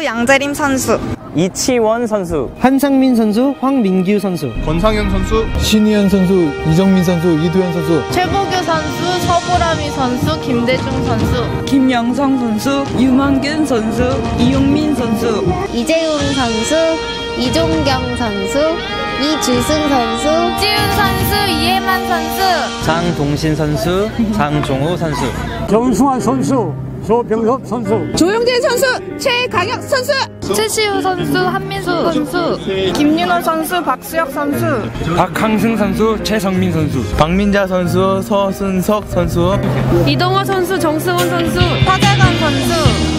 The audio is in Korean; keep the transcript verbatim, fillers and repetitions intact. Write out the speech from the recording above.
양재림 선수, 이치원 선수, 한상민 선수, 황민규 선수, 권상현 선수, 신희현 선수, 이정민 선수, 이도현 선수, 최보규 선수, 서보람이 선수, 김대중 선수, 김영성 선수, 유만균 선수, 이용민 선수, 이재웅 선수, 이종경 선수, 이주승 선수, 지훈 선수, 이해만 선수, 장동신 선수, 장종우 선수, 정승환 선수, 조병섭 선수, 조영재 선수, 최강혁 선수, 최시우 선수, 한민수 선수, 김윤호 선수, 박수혁 선수, 박항승 선수, 최성민 선수, 박민자 선수, 서순석 선수, 이동호 선수, 정승훈 선수, 박재관 선수.